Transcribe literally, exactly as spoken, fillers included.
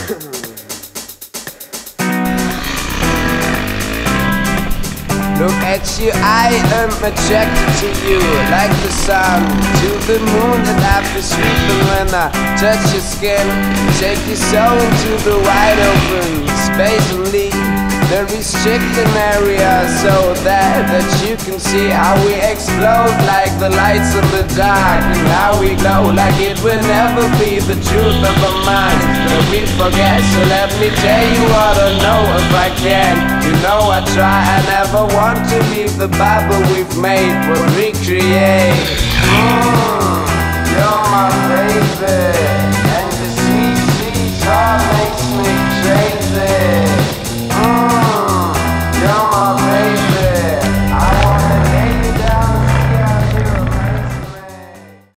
Look at you, I am attracted to you, like the sun to the moon, and I feel sweet when I touch your skin. Take you so into the wide open space and leave the restricted area, so that, that you can see how we explode like the lights in the dark, and how we glow like it will never be the truth of our minds that we forget. So let me tell you what I know if I can. You know I try, I never want to leave the Bible we've made, but recreate. Mm.